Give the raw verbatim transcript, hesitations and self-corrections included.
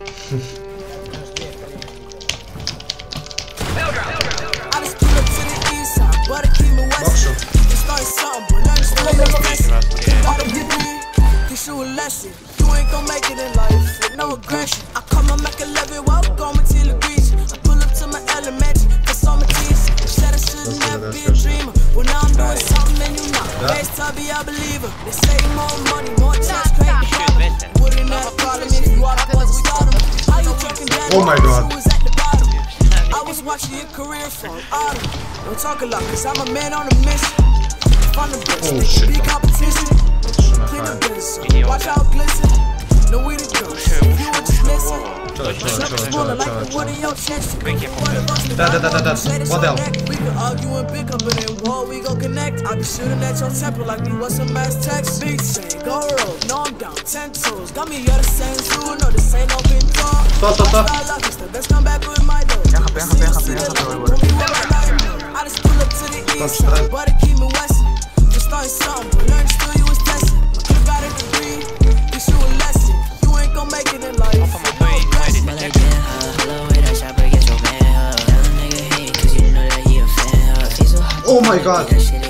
You ain't gon' make it in life with no aggression. I call my Mac eleven, walk on my television. I pull up to my elementary, cause I'm a teacher. Said I should never be a dreamer. Well, now I'm doing something and you know. Next time be a believer. They say more money, more checks, create the problem. Wouldn't have a problem if you walk up the stardom. How you talking down? Oh my god. Was at the bottom. I was watching your career from autumn. Don't talk a lot, cause I'm a man on a mission. Find the best, oh, shit. Big competition. Clean the business, watch out glisten. No way to go. You were just missing. Да, да, да, да, да. Model. We can argue and pick up in a war, we gon' connect. I be shooting at your temple like we was some mass text. Big chain, go roll, no I'm down, ten toes. Got me all the same too, no this ain't open talk. Stop, stop, stop. Let's come back with my dough. I just pull up to the east side, but it keep me Wesson. Just started something, but learned still you was testing. You got a degree, teach you a lesson. You ain't gon' make it in life. Oh my god.